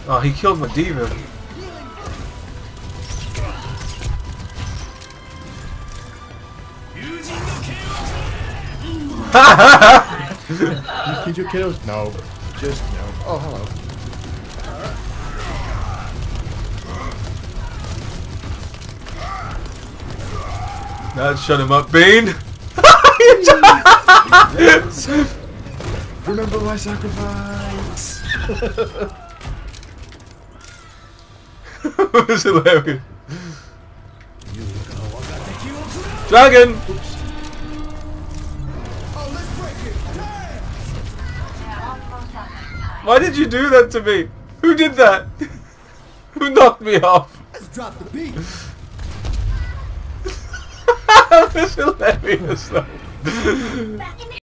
Oh, he killed my diva. Did you kill? No. Just no. Oh, hello. That shut him up, Bane. Remember my sacrifice. It was hilarious. Dragon! Oops. Why did you do that to me? Who did that? Who knocked me off? Let's drop the beat. That was hilarious though.